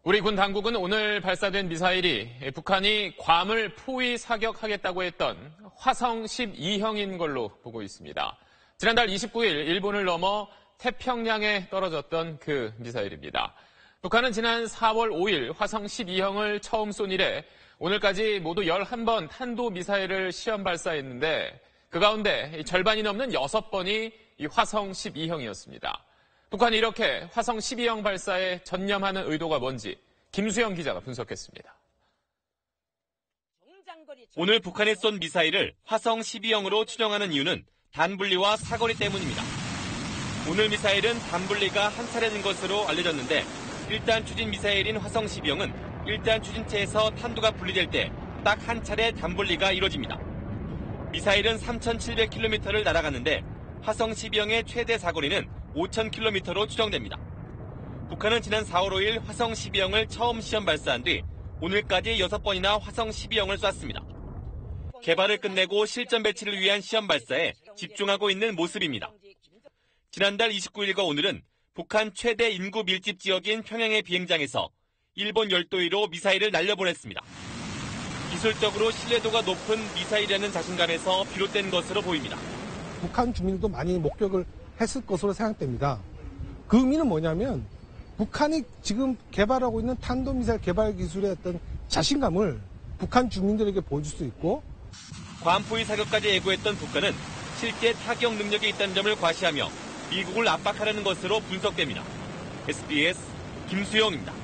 우리 군 당국은 오늘 발사된 미사일이 북한이 괌을 포위 사격하겠다고 했던 화성 12형인 걸로 보고 있습니다. 지난달 29일 일본을 넘어 태평양에 떨어졌던 그 미사일입니다. 북한은 지난 4월 5일 화성 12형을 처음 쏜 이래 오늘까지 모두 11번 탄도미사일을 시험 발사했는데 그 가운데 절반이 넘는 6번이 이 화성 12형이었습니다. 북한이 이렇게 화성 12형 발사에 전념하는 의도가 뭔지 김수영 기자가 분석했습니다. 오늘 북한이 쏜 미사일을 화성 12형으로 추정하는 이유는 단분리와 사거리 때문입니다. 오늘 미사일은 단분리가 한 차례 된 것으로 알려졌는데 1단 추진 미사일인 화성 12형은 1단 추진체에서 탄두가 분리될 때 딱 한 차례 단분리가 이루어집니다. 미사일은 3,700km를 날아갔는데 화성 12형의 최대 사거리는 5,000km로 추정됩니다. 북한은 지난 4월 5일 화성 12형을 처음 시험 발사한 뒤 오늘까지 6번이나 화성 12형을 쐈습니다. 개발을 끝내고 실전 배치를 위한 시험 발사에 집중하고 있는 모습입니다. 지난달 29일과 오늘은 북한 최대 인구 밀집 지역인 평양의 비행장에서 일본 열도위로 미사일을 날려보냈습니다. 기술적으로 신뢰도가 높은 미사일이라는 자신감에서 비롯된 것으로 보입니다. 북한 주민들도 많이 목격을 했을 것으로 생각됩니다. 그 의미는 뭐냐면 북한이 지금 개발하고 있는 탄도미사일 개발 기술의 어떤 자신감을 북한 주민들에게 보여줄 수 있고 괌 포위 사격까지 예고했던 북한은 실제 타격 능력이 있다는 점을 과시하며 미국을 압박하려는 것으로 분석됩니다. SBS 김수영입니다.